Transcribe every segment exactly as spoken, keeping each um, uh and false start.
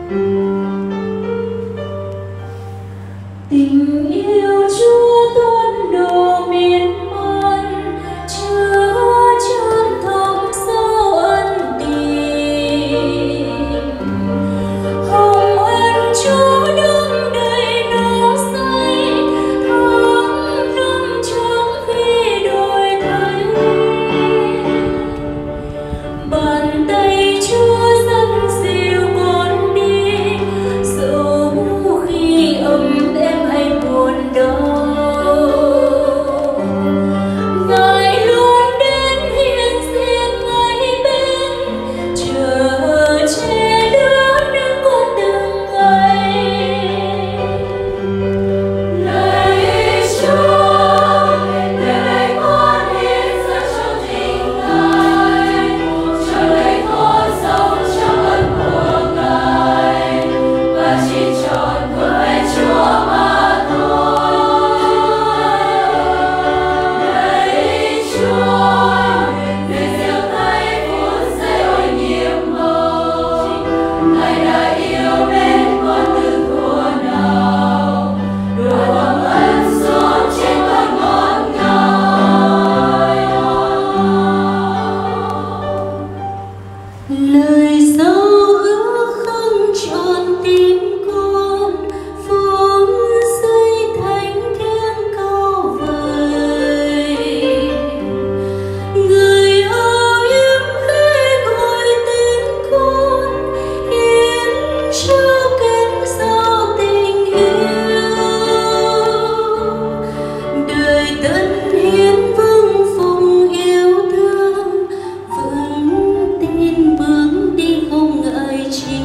Tình yêu Chúa tuôn đổ miên man, chứa chan thống sâu ân tình. Hồng ân Chúa đong đầy nắng say, tháng năm trong khi đổi thay. Bàn tay Chúa dắt dìu con đi, dẫu khi ấm êm hay buồn đau. Ngài luôn đến hiện diện ngay bên, chở che đỡ những con từng ngày. Lạy Chúa, để con hiện ra trong tình Ngài, cho lấy con sống trong ân của Ngài, và chỉ trọn với Chúa mà thôi. Lạy Chúa, vì gieo tay phút giây ôi nhiệm màu, Ngài đã yêu mến con từ thuở nào, đôi lòng ân son trên con ngọt ngào. Lời giao ước không trọn tim con, phóng xây thánh thiêng cao vời. Người âu yếm khi gọi tên con, hiến trao kết giao tình yêu. Đời tân hiến vâng phụng yêu thương, vững tin bước đi không ngại chi.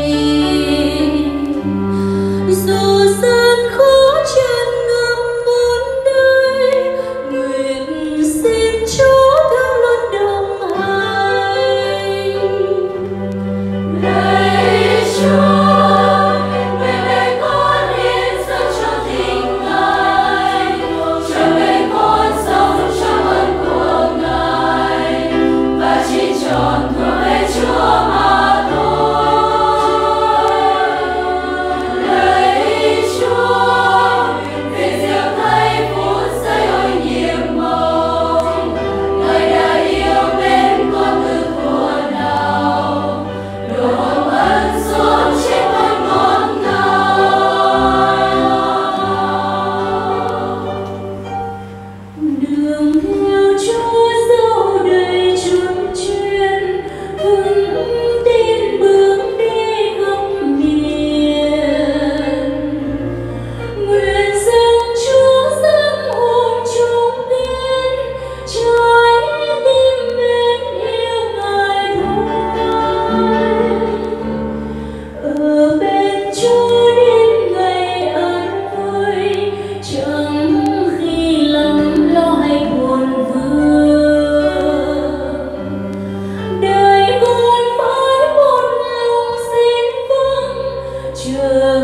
Dù gian khó tràn ngập muôn đời, nguyện xin Chúa thương luôn đồng hành. Lạy Chúa, nguyện để con hiện ra trong tình Ngài, cho lấy con sống trong ân của Ngài, và chỉ trọn với Chúa mà thôi. Lạy Chúa, vì gieo tay phút giây ôi nhiệm màu, Ngài đã yêu mến con từ thuở nào, đôi hồng ân son trên con ngọt ngào. Đường theo Chúa dẫu đầy chuông chuyên, vững tin bước đi không miền. Nguyện dâng Chúa dâng hồn chúng biến, trái tim mến yêu Ngài thôi. Ở bên Chúa đến ngày an vui, chẳng khi lắm lo hay buồn vương. Đời con phải một lòng xin vâng, chờ